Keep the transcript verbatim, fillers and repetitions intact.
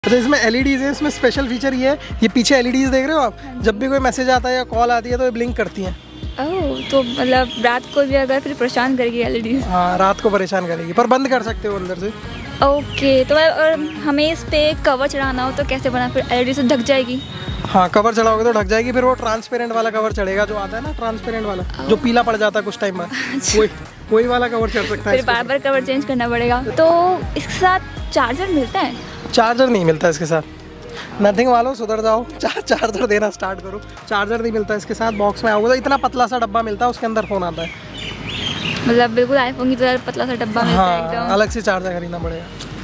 तो इसमें एलईडीज है, इसमें स्पेशल फीचर ये है, ये पीछे एलईडीज देख रहे हो आप, जब भी कोई मैसेज आता है या कॉल आती है तो ये ब्लिंक करती हैं। ओह, तो मतलब रात को भी अगर फिर परेशान करेगी एलईडीज? हाँ, रात को परेशान करेगी, पर बंद कर सकते हो अंदर से। ओके, तो और हमें इस पे कवर चढ़ाना हो तो कैसे बना, फिर एलईडी से ढक जाएगी? हाँ, कवर चढ़ाओगे तो ढक जाएगी, फिर वो ट्रांसपेरेंट वाला कवर चढ़ेगा जो आता है ना, ट्रांसपेरेंट वाला जो पीला पड़ जाता है कुछ टाइम बाद, वही वही वाला कवर चढ़ सकता है। फिर बार बार कवर चेंज करना पड़ेगा। तो इसके साथ चार्जर मिलता है? चार्जर नहीं मिलता इसके साथ, नथिंग वालों सुधर जाओ, चार चार्जर देना स्टार्ट करो। चार्जर नहीं मिलता इसके साथ, बॉक्स में आओगे तो इतना पतला सा डब्बा मिलता है, उसके अंदर फ़ोन आता है। मतलब बिल्कुल आईफोन की तरह पतला सा डब्बा मिलता है हाँ, एकदम। अलग से चार्जर खरीदना पड़ेगा।